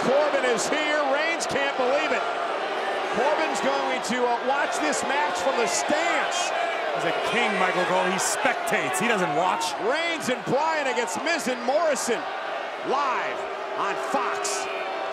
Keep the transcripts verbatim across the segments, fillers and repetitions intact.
Corbin is here. Reigns can't believe it. Corbin's going to uh, watch this match from the stands. He's a king, Michael Cole. He spectates. He doesn't watch. Reigns and Bryan against Miz and Morrison live on Fox.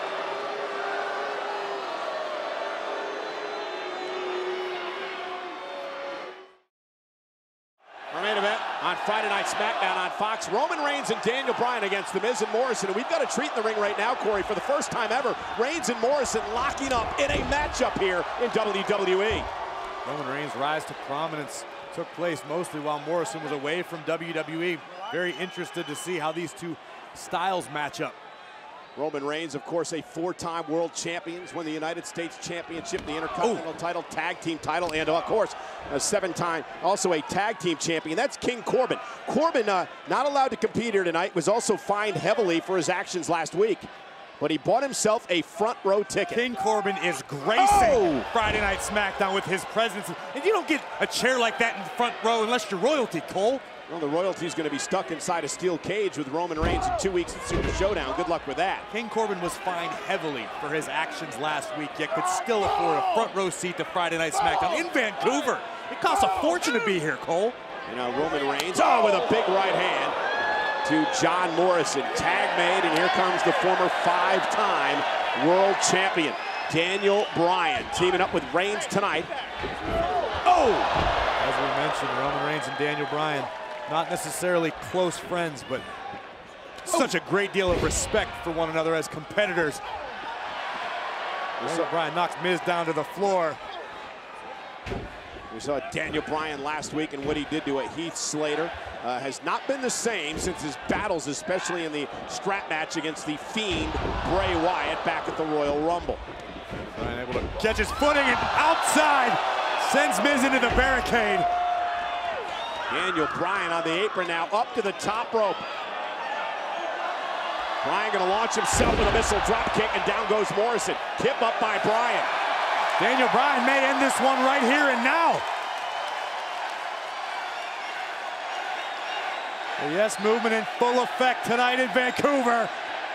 Our main event on Friday Night SmackDown on Fox. Roman Reigns and Daniel Bryan against The Miz and Morrison. And we've got a treat in the ring right now, Corey. For the first time ever, Reigns and Morrison locking up in a matchup here in W W E. Roman Reigns' rise to prominence took place mostly while Morrison was away from W W E. Very interested to see how these two styles match up. Roman Reigns, of course, a four-time world champion, won the United States Championship, the Intercontinental Ooh. title, tag team title, and of course, a seven-time, also a tag team champion. That's King Corbin. Corbin, uh, not allowed to compete here tonight, was also fined heavily for his actions last week. But he bought himself a front row ticket. King Corbin is gracing oh. Friday Night SmackDown with his presence. And you don't get a chair like that in the front row unless you're royalty, Cole. Well, the royalty's going to be stuck inside a steel cage with Roman Reigns in two weeks at Super Showdown. Good luck with that. King Corbin was fined heavily for his actions last week, yet could still afford a front row seat to Friday Night SmackDown in Vancouver. It costs a fortune to be here, Cole. And now Roman Reigns, oh, with a big right hand to John Morrison. Tag made, and here comes the former five-time world champion, Daniel Bryan, teaming up with Reigns tonight. Oh! As we mentioned, Roman Reigns and Daniel Bryan, not necessarily close friends, but such a great deal of respect for one another as competitors. Daniel Bryan knocks Miz down to the floor. We saw Daniel Bryan last week, and what he did to a Heath Slater uh, has not been the same since his battles, especially in the strap match against the Fiend Bray Wyatt back at the Royal Rumble. Bryan able to catch his footing and outside sends Miz into the barricade. Daniel Bryan on the apron now, up to the top rope. Bryan going to launch himself with a missile drop kick, and down goes Morrison. Tip up by Bryan. Daniel Bryan may end this one right here and now. The yes movement in full effect tonight in Vancouver.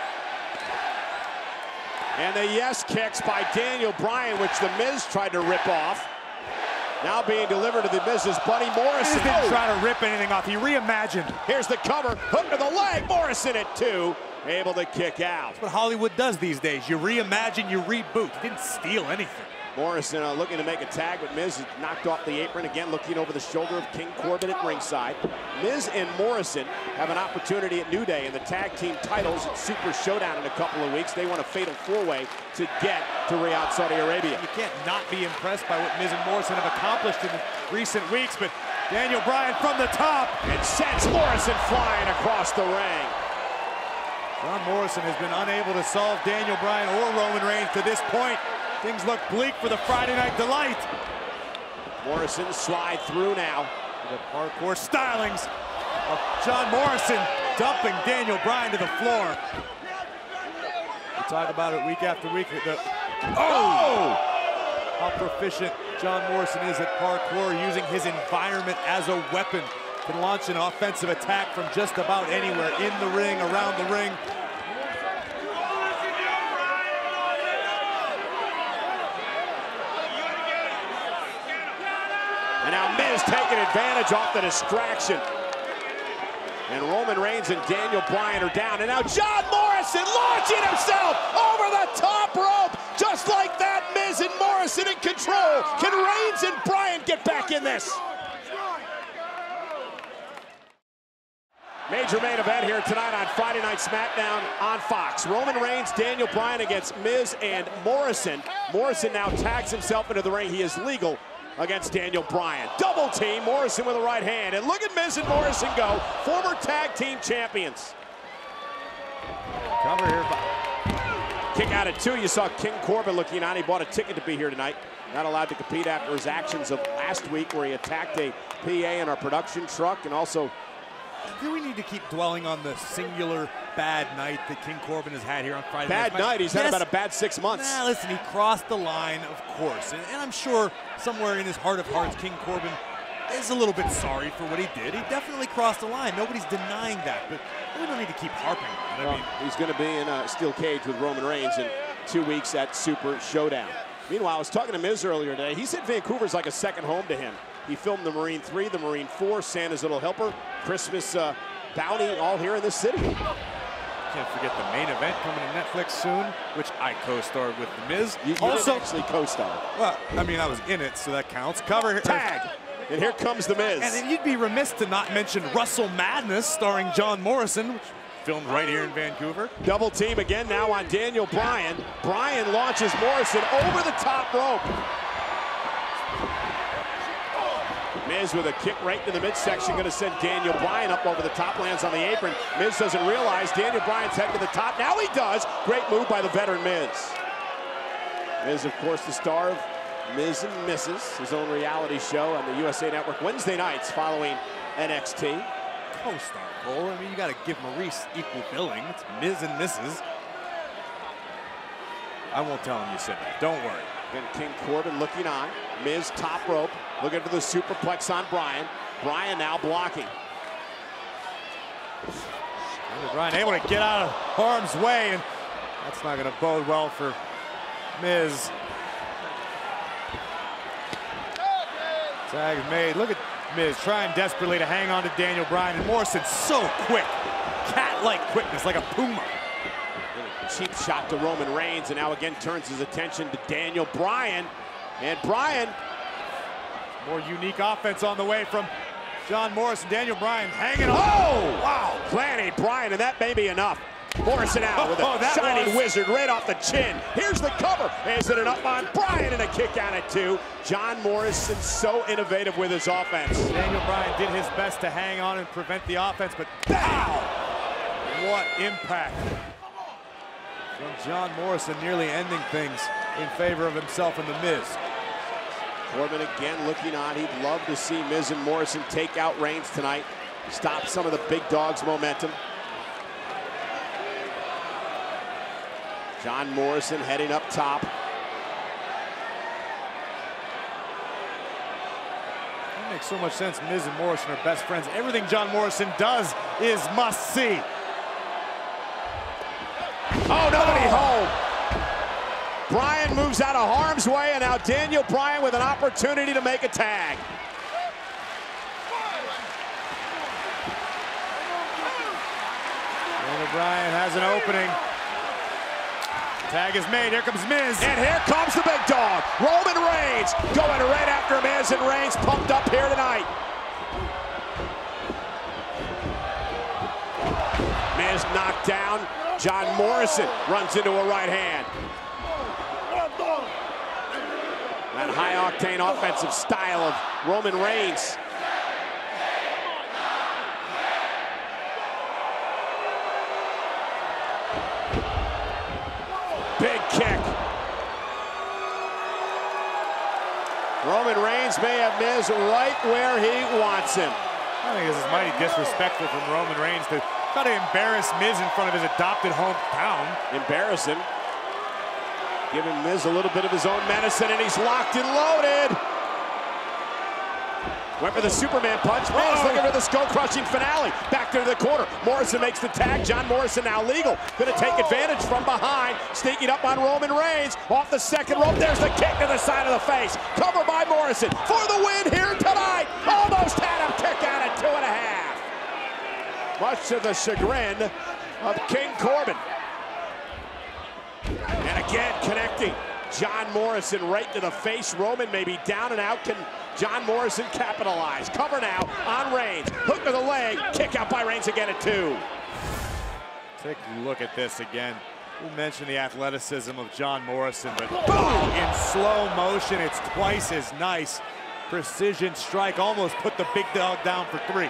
And the yes kicks by Daniel Bryan, which the Miz tried to rip off. Now being delivered to the Miz's buddy Morrison. He didn't oh. try to rip anything off. He reimagined. Here's the cover. Hook to the leg. Morrison at two. Able to kick out. That's what Hollywood does these days. You reimagine, you reboot. He didn't steal anything. Morrison uh, looking to make a tag, but Miz is knocked off the apron. Again, looking over the shoulder of King Corbin at ringside. Miz and Morrison have an opportunity at New Day in the tag team titles at Super Showdown in a couple of weeks. They want a fatal four-way to get to Riyadh, Saudi Arabia. You can't not be impressed by what Miz and Morrison have accomplished in recent weeks, but Daniel Bryan from the top. And sends Morrison flying across the ring. John Morrison has been unable to solve Daniel Bryan or Roman Reigns to this point. Things look bleak for the Friday Night Delight. Morrison slide through now. The parkour stylings of John Morrison dumping Daniel Bryan to the floor. We talk about it week after week. The, oh! How proficient John Morrison is at parkour, using his environment as a weapon. Can launch an offensive attack from just about anywhere, in the ring, around the ring. And now Miz taking advantage off the distraction. And Roman Reigns and Daniel Bryan are down. And now John Morrison launching himself over the top rope. Just like that, Miz and Morrison in control. Can Reigns and Bryan get back in this? Major main event here tonight on Friday Night SmackDown on Fox. Roman Reigns, Daniel Bryan against Miz and Morrison. Morrison now tags himself into the ring. He is legal against Daniel Bryan. Double team, Morrison with a right hand. And look at Miz and Morrison go, former tag team champions. Cover here. Kick out at two. You saw King Corbin looking on. He bought a ticket to be here tonight. Not allowed to compete after his actions of last week where he attacked a P A in our production truck, and also do we need to keep dwelling on the singular bad night that King Corbin has had here on Friday night? Bad night? He's yes. had about a bad six months. Nah, listen, he crossed the line, of course. And, and I'm sure somewhere in his heart of hearts, King Corbin is a little bit sorry for what he did. He definitely crossed the line. Nobody's denying that, but we don't need to keep harping on it. Well, I mean, he's going to be in a steel cage with Roman Reigns in two weeks at Super Showdown. Meanwhile, I was talking to Miz earlier today. He said Vancouver's like a second home to him. He filmed the Marine three, the Marine four, Santa's Little Helper, Christmas uh, Bounty, all here in this city. Can't forget the main event coming to Netflix soon, which I co-starred with The Miz. You, you also actually co-starred. Well, I mean, I was in it, so that counts. Cover tag, and here comes The Miz. And then you'd be remiss to not mention Russell Madness, starring John Morrison, which filmed right here in Vancouver. Double team again now on Daniel Bryan. Bryan launches Morrison over the top rope. Miz with a kick right to the midsection, going to send Daniel Bryan up over the top, lands on the apron. Miz doesn't realize Daniel Bryan's heading to the top. Now he does. Great move by the veteran Miz. Miz, of course, the star of Miz and Missus, his own reality show on the U S A Network Wednesday nights following N X T. Co-star Cole. I mean, you got to give Maurice equal billing. It's Miz and Missus I won't tell him you said that. Don't worry. Then King Corbin looking on. Miz top rope, looking for the superplex on Bryan. Bryan now blocking. Daniel Bryan able to get out of harm's way, and that's not going to bode well for Miz. Tag is made. Look at Miz trying desperately to hang on to Daniel Bryan, and Morrison so quick. Cat-like quickness, like a puma. Cheap shot to Roman Reigns, and now again turns his attention to Daniel Bryan. And Bryan, more unique offense on the way from John Morrison. Daniel Bryan hanging on. Oh, wow, planning Bryan, and that may be enough. Morrison out with a oh, shining was... wizard right off the chin. Here's the cover. Is it an up on Bryan and a kick out at two? John Morrison so innovative with his offense. Daniel Bryan did his best to hang on and prevent the offense, but wow, what impact from John Morrison, nearly ending things in favor of himself and The Miz. Corbin again looking on. He'd love to see Miz and Morrison take out Reigns tonight. Stop some of the big dog's momentum. John Morrison heading up top. That makes so much sense. Miz and Morrison are best friends. Everything John Morrison does is must see. Oh, nobody home. Bryan moves out of harm's way, and now Daniel Bryan with an opportunity to make a tag. Daniel Bryan has an opening. Tag is made. Here comes Miz. And here comes the big dog, Roman Reigns, going right after Miz, and Reigns pumped up here tonight. Miz knocked down. John Morrison runs into a right hand. That high-octane offensive style of Roman Reigns. Big kick. Roman Reigns may have Miz right where he wants him. I think this is mighty disrespectful from Roman Reigns to try to embarrass Miz in front of his adopted hometown. Embarrass him. Giving Miz a little bit of his own medicine, and he's locked and loaded. Went for the Superman punch. Miz oh. looking for the skull-crushing finale. Back to the corner. Morrison makes the tag. John Morrison now legal. Going to take advantage from behind. Sneaking up on Roman Reigns. Off the second rope. There's the kick to the side of the face. Cover by Morrison for the win here tonight. Almost had him kick out at two and a half. Much to the chagrin of King Corbin. And again, connecting. John Morrison right to the face. Roman may be down and out. Can John Morrison capitalize? Cover now on Reigns. Hook to the leg. Kick out by Reigns again at two. Take a look at this again. We mentioned the athleticism of John Morrison, but boom! In slow motion, it's twice as nice. Precision strike almost put the big dog down for three.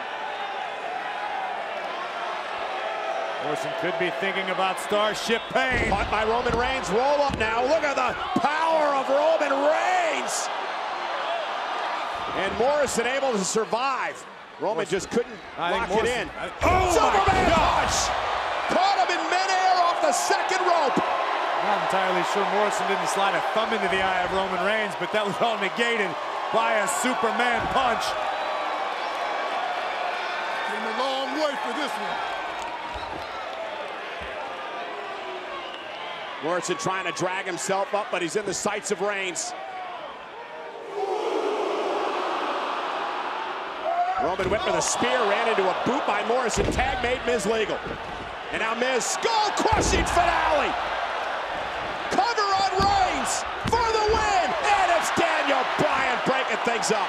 Morrison could be thinking about Starship Pain. Caught by Roman Reigns. Roll up now. Look at the power of Roman Reigns. And Morrison able to survive. Roman Morrison. just couldn't I lock Morrison, it in. I, oh Superman punch! Caught him in midair off the second rope. Not entirely sure Morrison didn't slide a thumb into the eye of Roman Reigns, but that was all negated by a Superman punch. couldn't wait for this one. Morrison trying to drag himself up, but he's in the sights of Reigns. Roman went for the spear, ran into a boot by Morrison. Tag made Miz legal. And now Miz, skull-crushing finale. Cover on Reigns for the win. And it's Daniel Bryan breaking things up.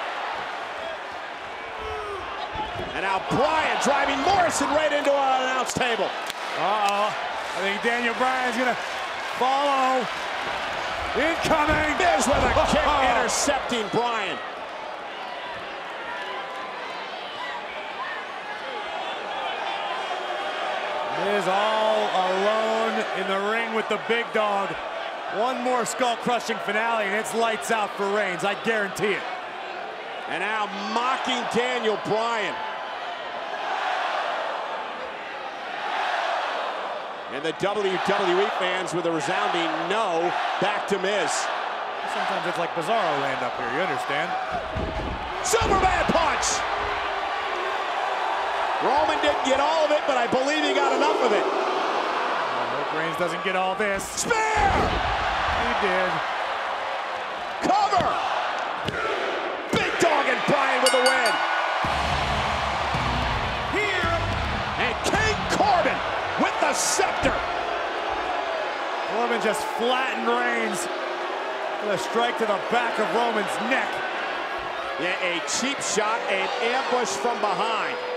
And now Bryan driving Morrison right into an announce table. Uh-oh. I think Daniel Bryan's gonna follow. Incoming. Miz with a kick intercepting Bryan. Miz all alone in the ring with the big dog. One more skull-crushing finale, and it's lights out for Reigns, I guarantee it. And now mocking Daniel Bryan. And the W W E fans with a resounding no, back to Miz. Sometimes it's like Bizarro land up here, you understand? Superman punch! Roman didn't get all of it, but I believe he got enough of it. I hope Reigns doesn't get all this. Spear! He did. Cover! Big dog and Bryan with the win. Here, and King Corbin with the scepter. Corbin just flattened Reigns with a strike to the back of Roman's neck. Yeah, a cheap shot, an ambush from behind.